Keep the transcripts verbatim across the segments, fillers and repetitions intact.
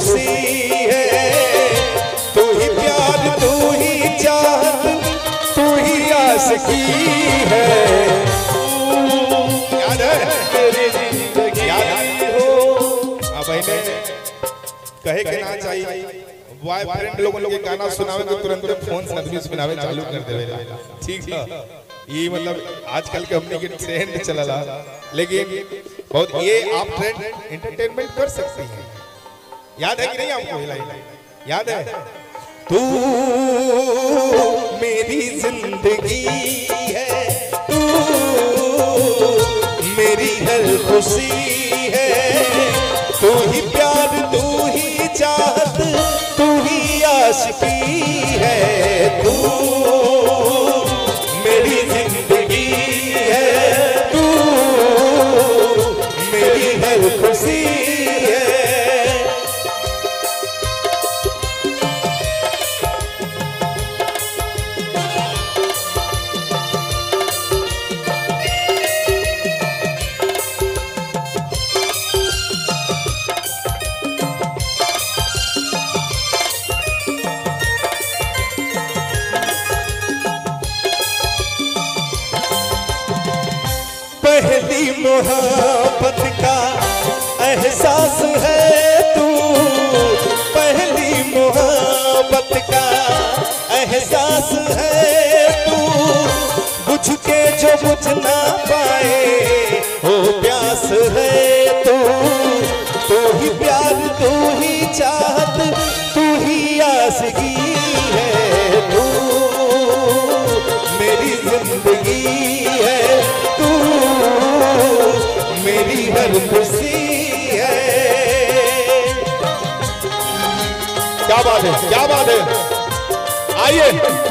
खुशी है। तू ही प्यार, तू ही चाहत, तू ही आशिकी है। याद है तेरी जिंदगी हो। अब बहने कहे के ना चाहिए बॉयफ्रेंड लोगों के गाना सुनावे तो तुरंत फोन से आदमी सुनावे चालू कर देवे। ठीक है, ये मतलब आजकल के हमने के ट्रेंड चला, लेकिन बहुत ये आप ट्रेंड एंटरटेनमेंट कर सकते हैं। याद है कि नहीं आपको? याद है? तू मेरी जिंदगी है, तू मेरी हर खुशी है। तू ही प्यार, तू ही चाहत, तू ही आशिकी है। तू मेरी जिंदगी है, तू मेरी हर खुशी है। पहली मोहब्बत का एहसास है तू, पहली मोहब्बत का एहसास है तू। बुझ के जो बुझ ना पाए वो प्यास है तू। तू ही प्यार, तू ही चाहत, तू ही आशिकी है। तू मेरी जिंदगी है, तू मेरी हर खुशी है। क्या बात है, क्या बात है। आइए,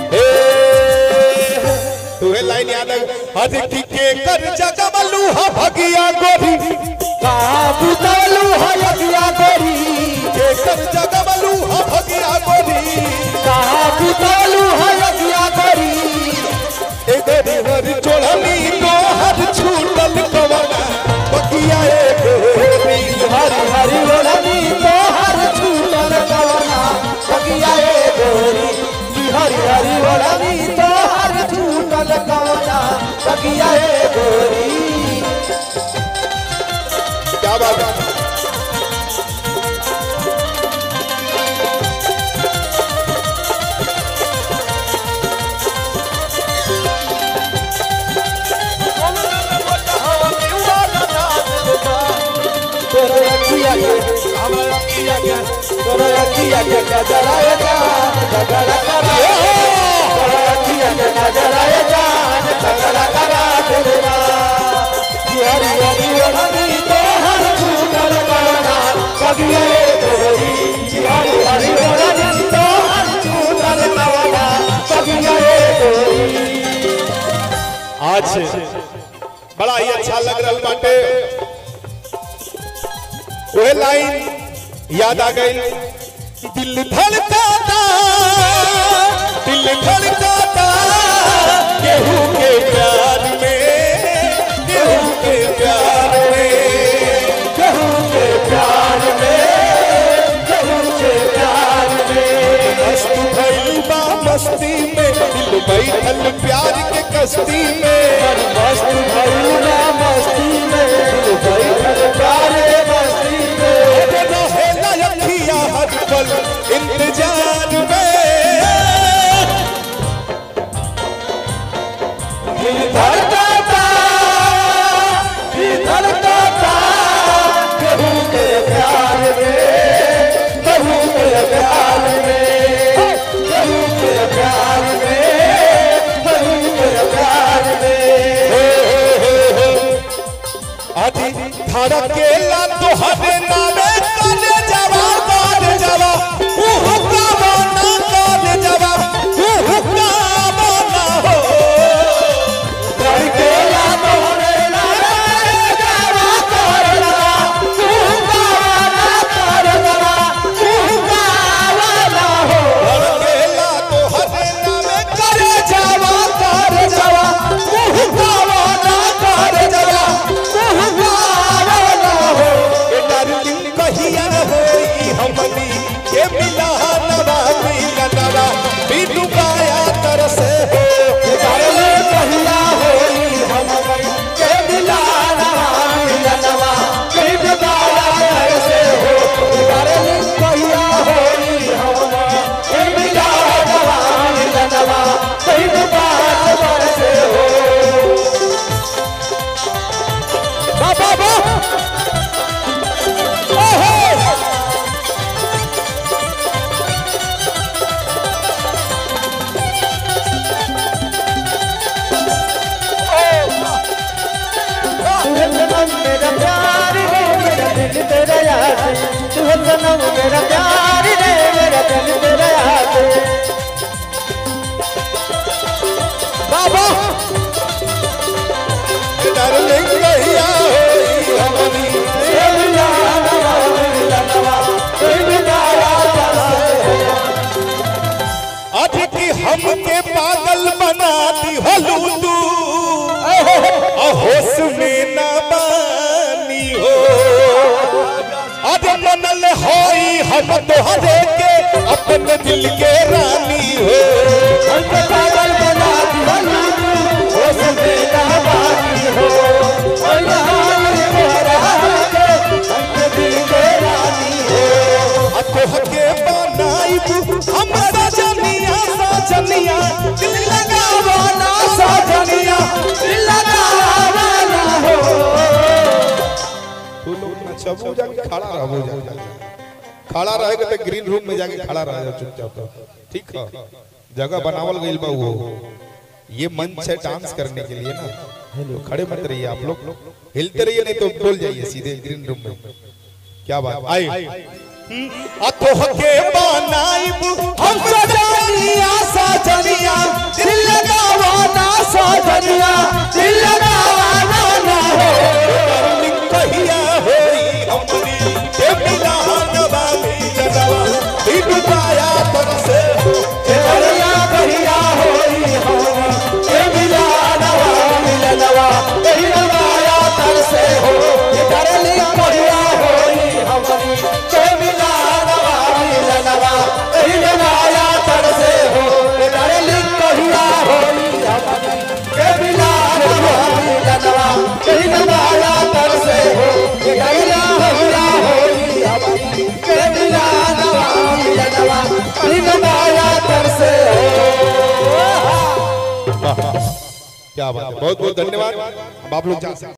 तुम्हें लाइन याद है? हद की के कर जगमलू हा भगिया गोरी, काबूतलू हा भगिया गोरी। के कर जगमलू हा भगिया गोरी, काबूतलू हा भगिया गोरी। ए गोरी हर चोड़नी तो हर छूटल कवना बगिया ए गोरी। हर हर चोड़नी तो हर छूटल कवना बगिया ए गोरी। हर हर चोड़नी तो हर छूटल कवना बगिया ए गोरी। क्या बात है। आज बड़ा ही अच्छा लग रहा बाटे। वह लाइन याद आ गई। दिल धड़काता, दिल धड़काता केहू के प्यार में, केहू के प्यार में, केहू के प्यार में, केहू के प्यार में। मस्त भइल बा मस्ती में, दिल बैठल प्यार के कश्ती में। मस्त भइल बा मस्ती में, दिल बैठल प्यार के कश्ती में। हर पल इंतजार में दिल धड़काता, दिल धड़काता केहू के प्यार में, केहू के प्यार में, केहू के प्यार में, केहू के प्यार में। आदि धड़केला तो हरे नामे काले जवा काले जवा हुक्का बना काले जवा हुक्का बना हो। धड़केला तो हरे नामे जवा काले जवा हुक्का बना काले जवा हुक्का बना हो। धड़केला तो हरे नामे काले जवा काले जवा हुक्का बना काले जवा हुक्का बना हो। कहिया होई हमनी होई हम तोहरे के अपने दिल के रानी हो हमके पागल बना दिया हो समेला बानी हो हमके दिल के रानी हो तोहके बनाइबू हम सजनिया सजनिया दिल लगावा ना सजनिया दिल लगावा ना हो तू लोग ना चबू जाके खड़ा रहो जा खड़ा रहेगा तो ग्रीन रूम में जाके खड़ा रह जा चुपचाप ठीक है जगह बनावल गइल बा वो ये मंच है डांस करने के लिए ना तो खड़े मत रहिए आप लोग हिलते रहिए नहीं तो डोल जाइए सीधे ग्रीन रूम में क्या बात आई तोहके बनाइबू हम सजनिया सजनिया दिल लगावा ना सजनिया दिल लगावा ना हो कहिया होई हमरी के मिलानवा मिलनवा डुबाया तरसे कहिया कहिया होई हमरी के मिलानवा मिलनवा डुबाया तरसे हो करली कहिया होई हमरी के मिलानवा मिलनवा डुबाया तरसे हो करली कहिया होई हमरी के मिलानवा मिलनवा डुबाया तरसे हो कहिया कहिया होई हमरी के मिलानवा मिलनवा डुबाया तरसे हो क्या बात है बहुत बहुत धन्यवाद आप लोग जा सकते